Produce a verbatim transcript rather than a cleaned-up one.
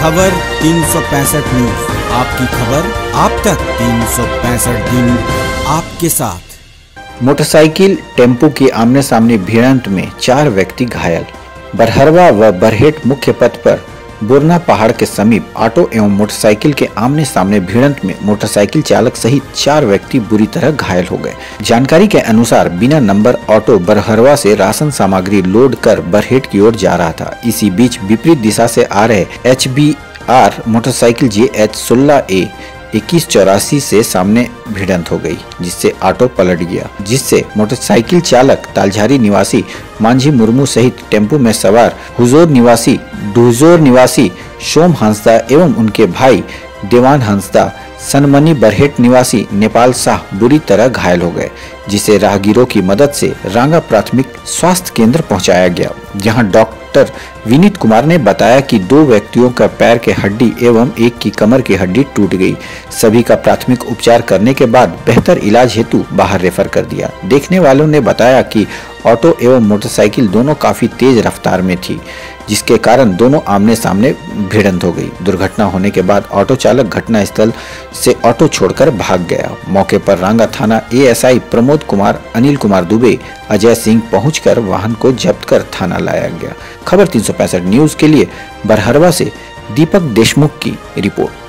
खबर तीन सौ पैंसठ न्यूज, आपकी खबर आप तक तीन सौ पैंसठ दिन आपके साथ। मोटरसाइकिल टेम्पो की आमने सामने भिड़ंत में चार व्यक्ति घायल। बरहरवा व बरहेट मुख्य पथ पर बुरना पहाड़ के समीप ऑटो एवं मोटरसाइकिल के आमने सामने भिड़ंत में मोटरसाइकिल चालक सहित चार व्यक्ति बुरी तरह घायल हो गए। जानकारी के अनुसार बिना नंबर ऑटो बरहरवा से राशन सामग्री लोड कर बरहेट की ओर जा रहा था। इसी बीच विपरीत दिशा से आ रहे H B R motorcycle J H सोलह ए इक्कीस चौरासी से सामने भिड़ंत हो गई, जिससे ऑटो पलट गया, जिससे मोटरसाइकिल चालक तालझारी निवासी मांझी मुर्मू सहित टेम्पो में सवार हुजूर निवासी डुजोर निवासी सोम हंसदा एवं उनके भाई देवान हंसदा सनमनी बरहेट निवासी नेपाल शाह बुरी तरह घायल हो गए, जिसे राहगीरों की मदद से रांगा प्राथमिक स्वास्थ्य केंद्र पहुंचाया गया। जहां डॉक्टर विनीत कुमार ने बताया कि दो व्यक्तियों का पैर के हड्डी एवं एक की कमर की हड्डी टूट गई। सभी का प्राथमिक उपचार करने के बाद बेहतर इलाज हेतु बाहर रेफर कर दिया। देखने वालों ने बताया कि ऑटो एवं मोटरसाइकिल दोनों काफी तेज रफ्तार में थी, जिसके कारण दोनों आमने सामने भिड़ंत हो गई। दुर्घटना होने के बाद ऑटो चालक घटना स्थल से ऑटो छोड़कर भाग गया। मौके पर रांगा थाना A S I Pramod Kumar, Anil Kumar Dubey, Ajay Singh पहुंचकर वाहन को जब्त कर थाना लाया गया। खबर तीन सौ पैंसठ न्यूज के लिए बरहरवा से दीपक देशमुख की रिपोर्ट।